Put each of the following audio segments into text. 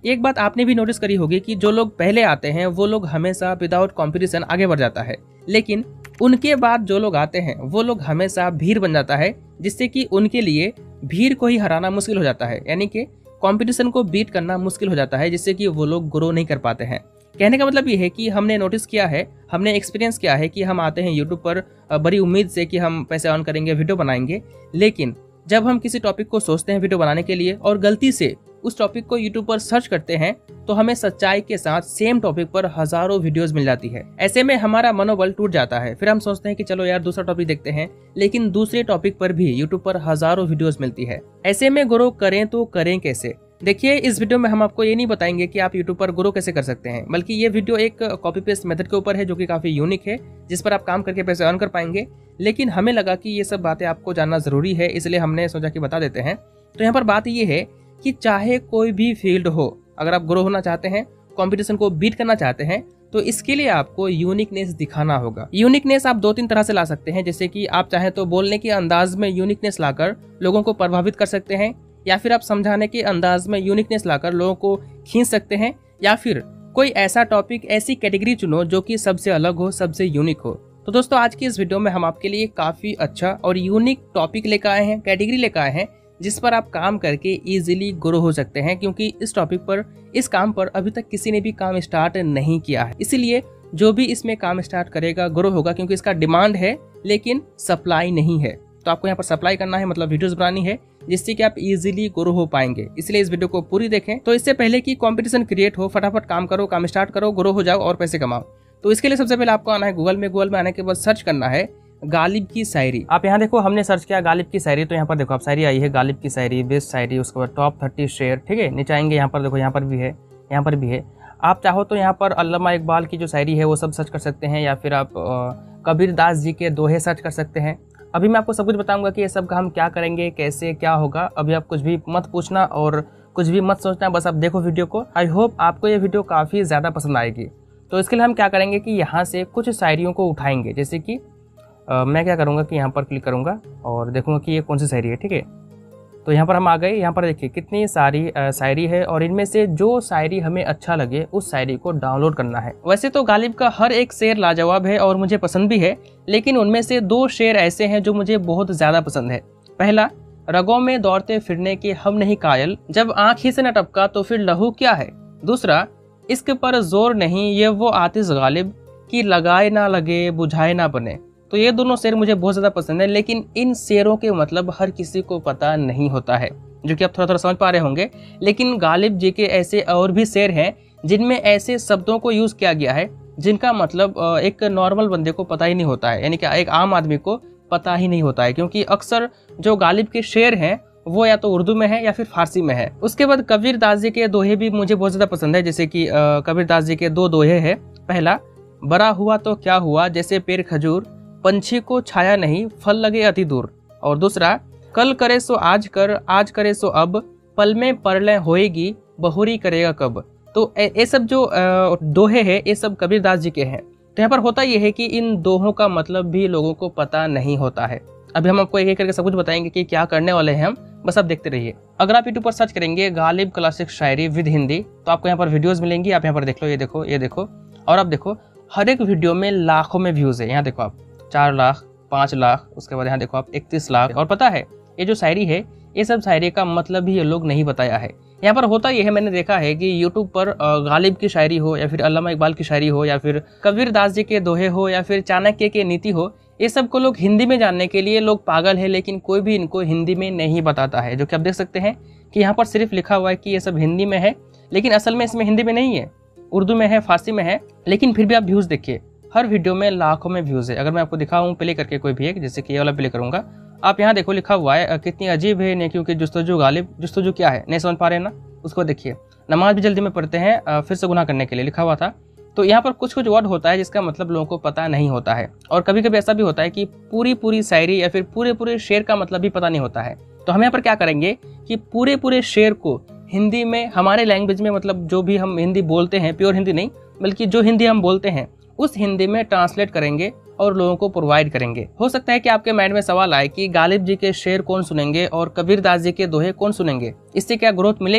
एक बात आपने भी नोटिस करी होगी कि जो लोग पहले आते हैं वो लोग हमेशा विदाउट कंपटीशन आगे बढ़ जाता है, लेकिन उनके बाद जो लोग आते हैं वो लोग हमेशा भीड़ बन जाता है, जिससे कि उनके लिए भीड़ को ही हराना मुश्किल हो जाता है, यानी कि कंपटीशन को बीट करना मुश्किल हो जाता है, जिससे कि वो लोग ग्रो नहीं कर पाते हैं। कहने का मतलब ये है कि हमने नोटिस किया है, हमने एक्सपीरियंस किया है कि हम आते हैं यूट्यूब पर बड़ी उम्मीद से कि हम पैसे अर्न करेंगे, वीडियो बनाएंगे, लेकिन जब हम किसी टॉपिक को सोचते हैं वीडियो बनाने के लिए और गलती से उस टॉपिक को यूट्यूब पर सर्च करते हैं तो हमें सच्चाई के साथ सेम टॉपिक पर हजारों वीडियोस मिल जाती है। ऐसे में हमारा मनोबल टूट जाता है। फिर हम सोचते हैं कि चलो यार दूसरा टॉपिक देखते हैं, लेकिन दूसरे टॉपिक पर भी यूट्यूब पर हजारों वीडियोस मिलती है। ऐसे में ग्रो करें तो करें कैसे? देखिए, इस वीडियो में हम आपको ये नहीं बताएंगे कि आप यूट्यूब पर ग्रो कैसे कर सकते हैं, बल्कि ये वीडियो एक कॉपी पेस्ट मेथड के ऊपर है जो कि काफी यूनिक है, जिस पर आप काम करके पैसे अर्न कर पाएंगे। लेकिन हमें लगा कि ये सब बातें आपको जानना जरूरी है, इसलिए हमने सोचा कि बता देते हैं। तो यहाँ पर बात ये है कि चाहे कोई भी फील्ड हो, अगर आप ग्रो होना चाहते हैं, कंपटीशन को बीट करना चाहते हैं, तो इसके लिए आपको यूनिकनेस दिखाना होगा। यूनिकनेस आप 2-3 तरह से ला सकते हैं, जैसे कि आप चाहे तो बोलने के अंदाज में यूनिकनेस लाकर लोगों को प्रभावित कर सकते हैं, या फिर आप समझाने के अंदाज में यूनिकनेस लाकर लोगों को खींच सकते हैं, या फिर कोई ऐसा टॉपिक, ऐसी कैटेगरी चुनो जो कि सबसे अलग हो, सबसे यूनिक हो। तो दोस्तों, आज की इस वीडियो में हम आपके लिए काफी अच्छा और यूनिक टॉपिक लेकर आए हैं, कैटेगरी लेकर आए हैं, जिस पर आप काम करके इजीली ग्रो हो सकते हैं, क्योंकि इस टॉपिक पर, इस काम पर अभी तक किसी ने भी काम स्टार्ट नहीं किया है। इसीलिए जो भी इसमें काम स्टार्ट करेगा ग्रो होगा, क्योंकि इसका डिमांड है लेकिन सप्लाई नहीं है। तो आपको यहाँ पर सप्लाई करना है, मतलब वीडियोस बनानी है, जिससे कि आप इजीली ग्रो हो पाएंगे। इसलिए इस वीडियो को पूरी देखें। तो इससे पहले कि कंपटीशन क्रिएट हो, फटाफट काम करो, काम स्टार्ट करो, ग्रो हो जाओ और पैसे कमाओ। तो इसके लिए सबसे पहले आपको आना है गूगल में आने के बाद सर्च करना है गालिब की शायरी। आप यहाँ देखो, हमने सर्च किया गालिब की शायरी, तो यहाँ पर देखो आप शायरी आई है, गालिब की शायरी, बेस्ट शायरी, उसके बाद टॉप 30 शेयर। ठीक है, नीचे आएंगे, यहाँ पर देखो, यहाँ पर भी है, यहाँ पर भी है। आप चाहो तो यहाँ पर अल्लामा इकबाल की जो शायरी है वो सब सर्च कर सकते हैं, या फिर आप कबीर दास जी के दोहे सर्च कर सकते हैं। अभी मैं आपको सब कुछ बताऊंगा कि ये सब का हम क्या करेंगे, कैसे क्या होगा। अभी आप कुछ भी मत पूछना और कुछ भी मत सोचना, बस आप देखो वीडियो को। आई होप आपको ये वीडियो काफ़ी ज़्यादा पसंद आएगी। तो इसके लिए हम क्या करेंगे कि यहाँ से कुछ शायरियों को उठाएंगे, जैसे कि मैं क्या करूँगा कि यहाँ पर क्लिक करूँगा और देखूँगा कि ये कौन सी शायरी है। ठीक है, तो यहाँ पर हम आ गए। यहाँ पर देखिए कितनी सारी शायरी है, और इनमें से जो शायरी हमें अच्छा लगे उस शायरी को डाउनलोड करना है। वैसे तो गालिब का हर एक शेर लाजवाब है और मुझे पसंद भी है, लेकिन उनमें से 2 शेर ऐसे हैं जो मुझे बहुत ज़्यादा पसंद है। पहला, रगों में दौड़ते फिरने के हम नहीं कायल, जब आँख ही से न टपका तो फिर लहू क्या है। दूसरा, इश्क पर जोर नहीं ये वो आतिश गालिब, कि लगाए ना लगे बुझाए ना बने। तो ये दोनों शेर मुझे बहुत ज़्यादा पसंद है, लेकिन इन शेरों के मतलब हर किसी को पता नहीं होता है, जो कि आप थोड़ा थोड़ा समझ पा रहे होंगे। लेकिन गालिब जी के ऐसे और भी शेर हैं जिनमें ऐसे शब्दों को यूज़ किया गया है जिनका मतलब एक नॉर्मल बंदे को पता ही नहीं होता है, यानी कि एक आम आदमी को पता ही नहीं होता है, क्योंकि अक्सर जो गालिब के शेर हैं वो या तो उर्दू में है या फिर फारसी में है। उसके बाद कबीर दास जी के दोहे भी मुझे बहुत ज़्यादा पसंद है, जैसे कि कबीर दास जी के 2 दोहे हैं। पहला, बड़ा हुआ तो क्या हुआ जैसे पेड़ खजूर, पंछी को छाया नहीं फल लगे अति दूर। और दूसरा, कल करे सो आज कर, आज करे सो अब, पल में परलय होएगी बहुरी करेगा कब। तो ये सब जो दोहे हैं ये सब कबीर दास जी के हैं। तो यहाँ पर होता यह है कि इन दोहों का मतलब भी लोगों को पता नहीं होता है। अभी हम आपको एक एक करके सब कुछ बताएंगे कि क्या करने वाले हैं हम, बस आप देखते रहिए। अगर आप यूट्यूब पर सर्च करेंगे गालिब क्लासिक शायरी विद हिंदी, तो आपको यहाँ पर वीडियोस मिलेंगी। आप यहाँ पर देख लो, ये देखो, ये देखो, और आप देखो हर एक वीडियो में लाखों में व्यूज़ है। यहाँ देखो आप 4 लाख, 5 लाख, उसके बाद यहाँ देखो आप 31 लाख। और पता है ये जो शायरी है ये सब शायरी का मतलब भी ये लोग नहीं बताया है। यहाँ पर होता यह है, मैंने देखा है कि यूट्यूब पर गालिब की शायरी हो, या फिर अल्लामा इकबाल की शायरी हो, या फिर कबीर दास जी के दोहे हो, या फिर चाणक्य के नीति हो, ये सब को लोग हिंदी में जानने के लिए लोग पागल है, लेकिन कोई भी इनको हिंदी में नहीं बताता है। जो कि आप देख सकते हैं कि यहाँ पर सिर्फ लिखा हुआ है कि ये सब हिंदी में है, लेकिन असल में इसमें हिंदी में नहीं है, उर्दू में है, फारसी में है। लेकिन फिर भी आप व्यूज़ देखिए, हर वीडियो में लाखों में व्यूज़ है। अगर मैं आपको दिखाऊं प्ले करके कोई भी एक, जैसे कि ये वाला प्ले करूंगा, आप यहाँ देखो लिखा हुआ है कितनी अजीब है नेकियों की जुस्तजू गालिब। जुस्तजू क्या है, नहीं समझ पा रहे हैं ना, उसको देखिए। नमाज भी जल्दी में पढ़ते हैं फिर से गुनाह करने के लिए लिखा हुआ था। तो यहाँ पर कुछ कुछ वर्ड होता है जिसका मतलब लोगों को पता नहीं होता है, और कभी कभी ऐसा भी होता है कि पूरी शायरी या फिर पूरे शेर का मतलब भी पता नहीं होता है। तो हम यहाँ पर क्या करेंगे कि पूरे शेर को हिंदी में, हमारे लैंग्वेज में, मतलब जो भी हम हिंदी बोलते हैं, प्योर हिंदी नहीं बल्कि जो हिंदी हम बोलते हैं उस हिंदी में ट्रांसलेट करेंगे और लोगों को प्रोवाइड करेंगे। हो सकता है कि आपके माइंड में सवाल आए कि गालिब जी के शेर कौन सुनेंगे और कबीर दास जी के दोहे कौन सुनेंगे, इससे क्या ग्रोथ मिलेगी?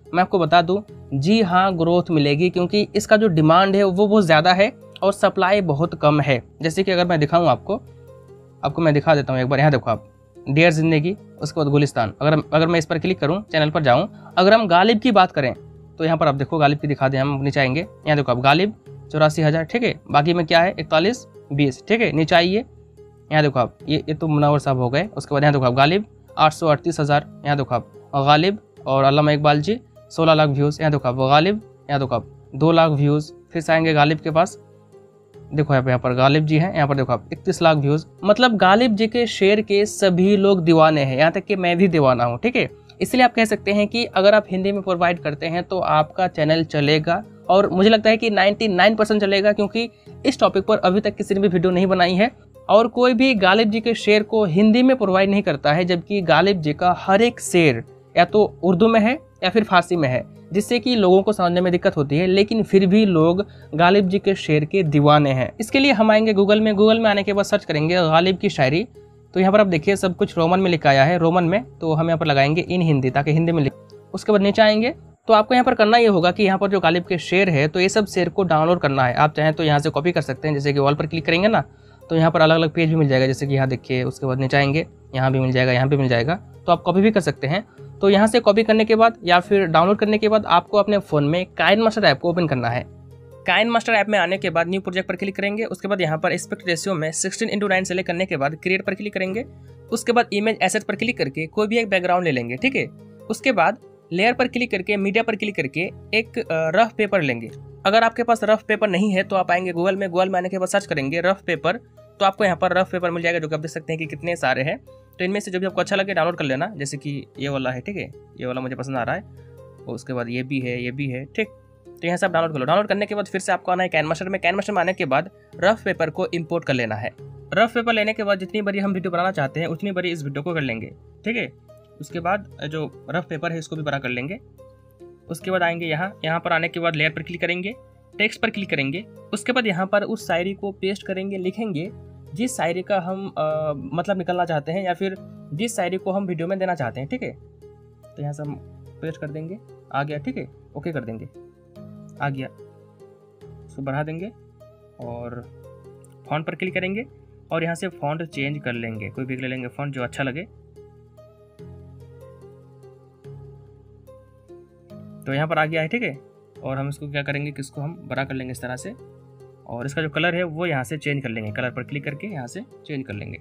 मैं आपको बता दूं, जी हाँ ग्रोथ मिलेगी, क्योंकि इसका जो डिमांड है वो बहुत ज़्यादा है और सप्लाई बहुत कम है। जैसे कि अगर मैं दिखाऊं आपको मैं दिखा देता हूँ एक बार। यहाँ देखो आप, डियर जिंदगी, उसके बाद गुलिस्तान। अगर मैं इस पर क्लिक करूँ, चैनल पर जाऊँ, अगर हम गालिब की बात करें तो यहाँ पर आप देखो गालिब की दिखा दें, हम नीचे आएंगे, यहाँ देखो आप गालिब 84,000, ठीक है। बाकी में क्या है 4120, ठीक है। नीचे आइए, यहाँ देखो आप, ये तो मुनावर साहब हो गए। उसके बाद यहाँ देखो आप गालिब 838,000, यहाँ देखो आप गालिब और अल्लामा इकबाल जी 16 लाख व्यूज़, यहाँ देखो आप गालिब, यहाँ देखो आप 2 लाख व्यूज़। फिर से आएंगे गालिब के पास, देखो यहाँ पर गालिब जी हैं, यहाँ पर देखो आप 31 लाख व्यूज़। मतलब गालिब जी के शेर के सभी लोग दीवाने हैं, यहाँ तक कि मैं भी दीवाना हूँ, ठीक है। इसलिए आप कह सकते हैं कि अगर आप हिंदी में प्रोवाइड करते हैं तो आपका चैनल चलेगा, और मुझे लगता है कि 99% चलेगा, क्योंकि इस टॉपिक पर अभी तक किसी ने भी वीडियो नहीं बनाई है और कोई भी गालिब जी के शेर को हिंदी में प्रोवाइड नहीं करता है, जबकि गालिब जी का हर एक शेर या तो उर्दू में है या फिर फारसी में है, जिससे कि लोगों को समझने में दिक्कत होती है, लेकिन फिर भी लोग गालिब जी के शेर के दीवाने हैं। इसके लिए हम आएंगे गूगल में आने के बाद सर्च करेंगे गालिब की शायरी। तो यहाँ पर आप देखिए सब कुछ रोमन में लिखा आया है, रोमन में, तो हम यहाँ पर लगाएंगे इन हिंदी, ताकि हिंदी में लिख। उसके बाद नीचे आएंगे तो आपको यहाँ पर करना ये होगा कि यहाँ पर जो गालिब के शेर है, तो ये सब शेर को डाउनलोड करना है। आप चाहें तो यहाँ से कॉपी कर सकते हैं, जैसे कि वॉल पर क्लिक करेंगे ना तो यहाँ पर अलग अलग पेज भी मिल जाएगा, जैसे कि यहाँ देखिए। उसके बाद नीचे आएंगे, यहाँ भी मिल जाएगा, यहाँ भी मिल जाएगा, तो आप कॉपी भी कर सकते हैं। तो यहाँ से कॉपी करने के बाद या फिर डाउनलोड करने के बाद आपको अपने फ़ोन में काइनमास्टर ऐप को ओपन करना है। काइनमास्टर ऐप में आने के बाद न्यू प्रोजेक्ट पर क्लिक करेंगे। उसके बाद यहाँ पर एस्पेक्ट रेशियो में 16:9 सेलेक्ट करने के बाद क्रिएट पर क्लिक करेंगे। उसके बाद इमेज एसेट पर क्लिक करके कोई भी एक बैकग्राउंड ले लेंगे, ठीक है। उसके बाद लेयर पर क्लिक करके मीडिया पर क्लिक करके एक रफ पेपर लेंगे। अगर आपके पास रफ पेपर नहीं है तो आप आएंगे गूगल में आने के बाद सर्च करेंगे रफ पेपर, तो आपको यहाँ पर रफ पेपर मिल जाएगा, जो कि आप देख सकते हैं कि कितने सारे हैं। तो इनमें से जो भी आपको अच्छा लगे डाउनलोड कर लेना, जैसे कि ये वाला है, ठीक है, ये वाला मुझे पसंद आ रहा है। और उसके बाद ये भी है, ठीक। तो यहाँ से आप डाउनलोड कर लो। डाउनलोड करने के बाद फिर से आपको आना है काइनमास्टर में आने के बाद रफ पेपर को इंपोर्ट कर लेना है। रफ पेपर लेने के बाद जितनी बड़ी हम वीडियो बनाना चाहते हैं उतनी बड़ी इस वीडियो को कर लेंगे, ठीक है। उसके बाद जो रफ पेपर है इसको भी बड़ा कर लेंगे। उसके बाद आएंगे यहाँ पर आने के बाद लेयर पर क्लिक करेंगे, टेक्स्ट पर क्लिक करेंगे। उसके बाद यहाँ पर उस शायरी को पेस्ट करेंगे, लिखेंगे जिस शायरी का हम मतलब निकलना चाहते हैं या फिर जिस शायरी को हम वीडियो में देना चाहते हैं, ठीक है। तो यहाँ से हम पेस्ट कर देंगे, आ गया, ठीक है। ओके कर देंगे, आ गया। उसको बढ़ा देंगे और फॉन्ट पर क्लिक करेंगे और यहाँ से फॉन्ट चेंज कर लेंगे, कोई भी ले लेंगे फॉन्ट जो अच्छा लगे। तो यहाँ पर आ गया है, ठीक है। और हम इसको क्या करेंगे कि इसको हम बड़ा कर लेंगे इस तरह से, और इसका जो कलर है वो यहाँ से चेंज कर लेंगे। कलर पर क्लिक करके यहाँ से चेंज कर लेंगे।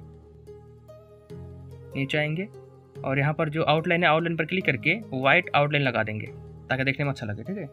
नीचे आएंगे और यहाँ पर जो आउटलाइन है आउटलाइन पर क्लिक करके वाइट आउटलाइन लगा देंगे ताकि देखने में अच्छा लगे, ठीक है।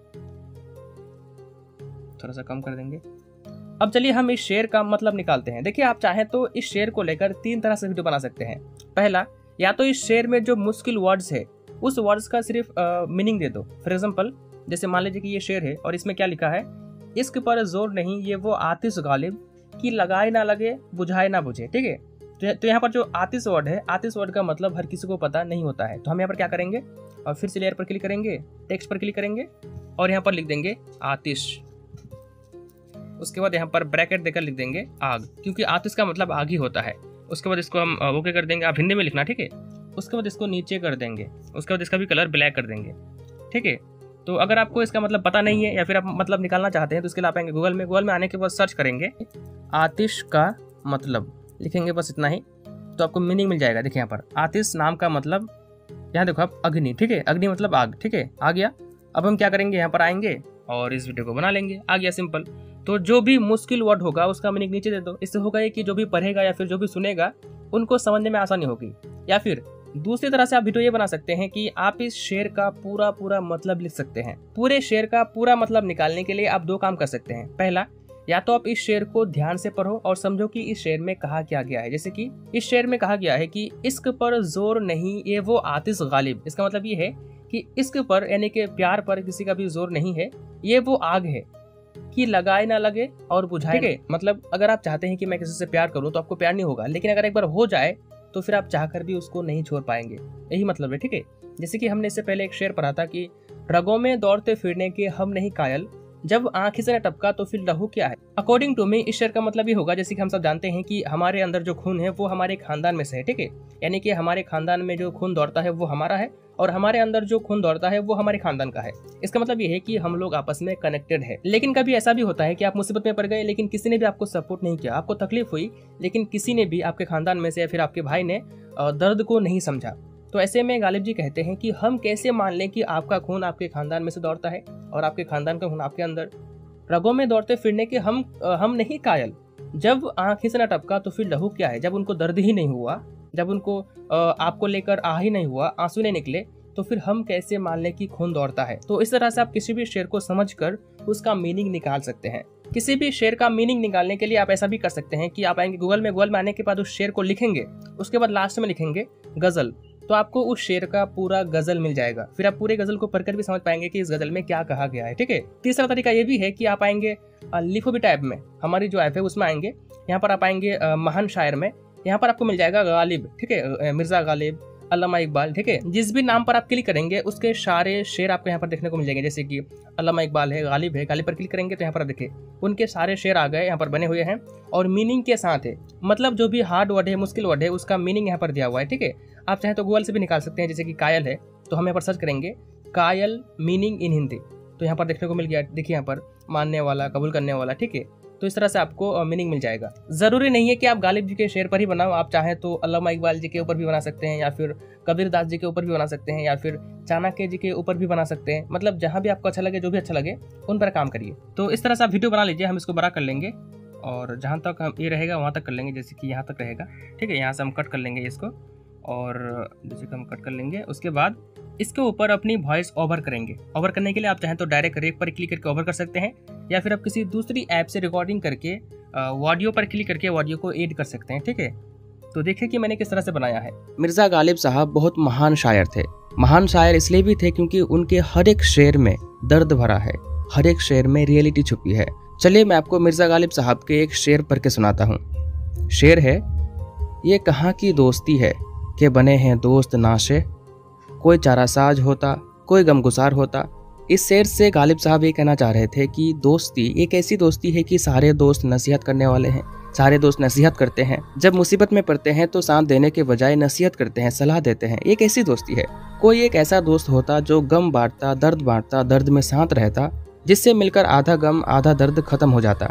थोड़ा सा कम कर देंगे। अब चलिए हम इस शेर का मतलब निकालते हैं। देखिए आप चाहें तो इस शेर को लेकर 3 तरह से वीडियो बना सकते हैं। पहला, या तो इस शेर में जो मुश्किल वर्ड्स है उस वर्ड्स का सिर्फ मीनिंग दे दो। फॉर एग्जाम्पल, जैसे मान लीजिए कि ये शेर है और इसमें क्या लिखा है, इश्क पर जोर नहीं ये वो आतिश गालिब कि लगाए ना लगे बुझाए ना बुझे, ठीक है। तो यहाँ पर जो आतिश वर्ड है, आतिश वर्ड का मतलब हर किसी को पता नहीं होता है। तो हम यहाँ पर क्या करेंगे, और फिर से लेयर पर क्लिक करेंगे, टेक्स्ट पर क्लिक करेंगे और यहाँ पर लिख देंगे आतिश। उसके बाद यहाँ पर ब्रैकेट देकर लिख देंगे आग, क्योंकि आतिश का मतलब आग ही होता है। उसके बाद इसको हम ओके कर देंगे, आप हिंदी में लिखना, ठीक है। उसके बाद इसको नीचे कर देंगे, उसके बाद इसका भी कलर ब्लैक कर देंगे, ठीक है। तो अगर आपको इसका मतलब पता नहीं है या फिर आप मतलब निकालना चाहते हैं तो इसके लिए आप आएंगे गूगल में आने के बाद सर्च करेंगे आतिश का मतलब, लिखेंगे बस इतना ही, तो आपको मीनिंग मिल जाएगा। देखिए यहाँ पर आतिश नाम का मतलब, यहाँ देखो आप अग्नि, ठीक है, अग्नि मतलब आग, ठीक है, आ गया। अब हम क्या करेंगे, यहाँ पर आएंगे और इस वीडियो को बना लेंगे, आ गया, सिंपल। तो जो भी मुश्किल वर्ड होगा उसका मीनिंग नीचे दे दो। इससे होगा ये कि जो भी पढ़ेगा या फिर जो भी सुनेगा उनको समझने में आसानी होगी। या फिर दूसरी तरह से आप वीडियो ये बना सकते हैं कि आप इस शेर का पूरा मतलब लिख सकते हैं। पूरे शेर का पूरा मतलब निकालने के लिए आप 2 काम कर सकते हैं। पहला, या तो आप इस शेर को ध्यान से पढ़ो और समझो कि इस शेर में कहा क्या गया है। जैसे कि इस शेर में कहा गया है कि इश्क पर जोर नहीं ये वो आतिश गालिब। इसका मतलब ये है कि इश्क पर यानी कि प्यार पर किसी का भी जोर नहीं है, ये वो आग है कि लगाए ना लगे और बुझाए। ठीक है, मतलब अगर आप चाहते हैं कि मैं किसी से प्यार करूं तो आपको प्यार नहीं होगा, लेकिन अगर एक बार हो जाए तो फिर आप चाहकर भी उसको नहीं छोड़ पाएंगे। यही मतलब है, ठीक है। जैसे कि हमने इससे पहले एक शेर पढ़ा था कि रगों में दौड़ते फिरने के हम नहीं कायल, जब आंख से न टपका तो फिर लहू क्या है। अकॉर्डिंग टू मी इस शेर का मतलब ये होगा, जैसे कि हम सब जानते हैं कि हमारे अंदर जो खून है वो हमारे खानदान में से है, ठीक है। यानी कि हमारे खानदान में जो खून दौड़ता है वो हमारा है, और हमारे अंदर जो खून दौड़ता है वो हमारे खानदान का है। इसका मतलब ये है कि हम लोग आपस में कनेक्टेड है। लेकिन कभी ऐसा भी होता है कि आप मुसीबत में पड़ गए, लेकिन किसी ने भी आपको सपोर्ट नहीं किया, आपको तकलीफ हुई, लेकिन किसी ने भी आपके खानदान में से या फिर आपके भाई ने दर्द को नहीं समझा। तो ऐसे में गालिब जी कहते हैं कि हम कैसे मान लें कि आपका खून आपके खानदान में से दौड़ता है और आपके खानदान का खून आपके अंदर। रगों में दौड़ते फिरने के हम नहीं कायल। जब आंखें से न टपका तो फिर लहू क्या है। जब उनको दर्द ही नहीं हुआ, जब उनको आपको लेकर आ ही नहीं हुआ, आंसू नहीं निकले, तो फिर हम कैसे मान लें कि खून दौड़ता है। तो इस तरह से आप किसी भी शेर को समझकर उसका मीनिंग निकाल सकते हैं। किसी भी शेर का मीनिंग निकालने के लिए आप ऐसा भी कर सकते हैं कि आप आएंगे गूगल में आने के बाद उस शेर को लिखेंगे, उसके बाद लास्ट में लिखेंगे गजल, तो आपको उस शेर का पूरा गजल मिल जाएगा। फिर आप पूरे गजल को पढ़कर भी समझ पाएंगे कि इस गजल में क्या कहा गया है। ठीक है। तीसरा तरीका ये भी है कि आप आएंगे लिखो भी टैब में, हमारी जो ऐप है उसमें आएंगे, यहाँ पर आप आएंगे महान शायर में, यहाँ पर आपको मिल जाएगा गालिब। ठीक है, मिर्जा गालिब, अल्लामा इकबाल। ठीक है, जिस भी नाम पर आप क्लिक करेंगे उसके सारे शेर आपको यहाँ पर देखने को मिल जाएंगे। जैसे कि अल्लामा इकबाल है, गालिब है, गालिब पर क्लिक करेंगे तो यहाँ पर आप देखिए उनके सारे शेर आ गए, यहाँ पर बने हुए हैं और मीनिंग के साथ है। मतलब जो भी हार्ड वर्ड है, मुश्किल वर्ड है, उसका मीनिंग यहाँ पर दिया हुआ है। ठीक है, आप चाहे तो गूगल से भी निकाल सकते हैं। जैसे कि कायल है तो हम यहाँ पर सर्च करेंगे कायल मीनिंग इन हिंदी, तो यहाँ पर देखने को मिल गया। देखिए यहाँ पर मानने वाला, कबूल करने वाला। ठीक है, तो इस तरह से आपको मीनिंग मिल जाएगा। जरूरी नहीं है कि आप गालिब जी के शेर पर ही बनाओ, आप चाहें तो अल्लामा इकबाल जी के ऊपर भी बना सकते हैं, या फिर कबीर दास जी के ऊपर भी बना सकते हैं, या फिर चाणक्य जी के ऊपर भी बना सकते हैं। मतलब जहां भी आपको अच्छा लगे, जो भी अच्छा लगे उन पर काम करिए। तो इस तरह से आप वीडियो बना लीजिए, हम इसको बड़ा कर लेंगे और जहाँ तक हम ये रहेगा वहाँ तक कर लेंगे। जैसे कि यहाँ तक रहेगा। ठीक है, यहाँ से हम कट कर लेंगे इसको, और जैसे कि हम कट कर लेंगे, उसके बाद इसके ऊपर अपनी वॉइस ओवर करेंगे। ओवर करने के लिए आप चाहें तो डायरेक्ट रेक पर क्लिक करके ओवर कर सकते हैं, या फिर आप किसी दूसरी ऐप से रिकॉर्डिंग करके ऑडियो पर क्लिक करके ऑडियो को एड कर सकते हैं। ठीक है, तो देखिए कि मैंने किस तरह से बनाया है। मिर्जा गालिब साहब बहुत महान शायर थे। महान शायर इसलिए भी थे क्योंकि उनके हर एक शेर में दर्द भरा है, हर एक शेर में रियलिटी छुपी है। चलिए मैं आपको मिर्जा गालिब साहब के एक शेर पढ़ के सुनाता हूँ। शेर है, ये कहाँ की दोस्ती है कि बने हैं दोस्त नाशे, कोई चारासाज होता, कोई गमगुसार होता। इस शेर से गालिब साहब ये कहना चाह रहे थे कि दोस्ती एक ऐसी दोस्ती है कि सारे दोस्त नसीहत करने वाले हैं, सारे दोस्त नसीहत करते हैं। जब मुसीबत में पड़ते हैं तो साथ देने के बजाय नसीहत करते हैं, सलाह देते हैं। एक ऐसी दोस्ती है। कोई एक ऐसा दोस्त होता जो गम बांटता, दर्द में साथ रहता, जिससे मिलकर आधा गम आधा दर्द खत्म हो जाता।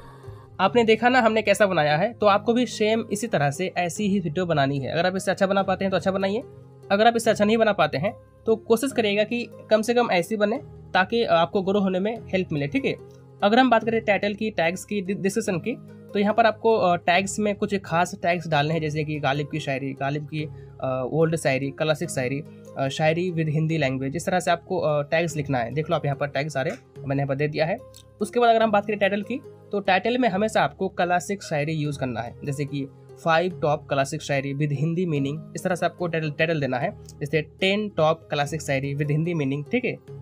आपने देखा ना हमने कैसा बनाया है, तो आपको भी सेम इसी तरह से ऐसी ही वीडियो बनानी है। अगर आप इससे अच्छा बना पाते हैं तो अच्छा बनाइए, अगर आप इससे अच्छा नहीं बना पाते हैं तो कोशिश करिएगा कि कम से कम ऐसी बने ताकि आपको ग्रो होने में हेल्प मिले। ठीक है, अगर हम बात करें टाइटल की, टैग्स की, डिस्क्रिप्शन की, तो यहाँ पर आपको टैग्स में कुछ खास टैग्स डालने हैं। जैसे कि गालिब की शायरी, गालिब की ओल्ड शायरी, क्लासिक शायरी, शायरी विद हिंदी लैंग्वेज, इस तरह से आपको टैग्स लिखना है। देख लो आप यहाँ पर टैग सारे मैंने यहाँ पर दे दिया है। उसके बाद अगर हम बात करें टाइटल की, तो टाइटल में हमेशा आपको क्लासिक शायरी यूज करना है। जैसे कि 5 टॉप क्लासिक शायरी विद हिंदी मीनिंग, इस तरह से आपको टाइटल देना है। जैसे 10 टॉप क्लासिक शायरी विद हिंदी मीनिंग। ठीक है,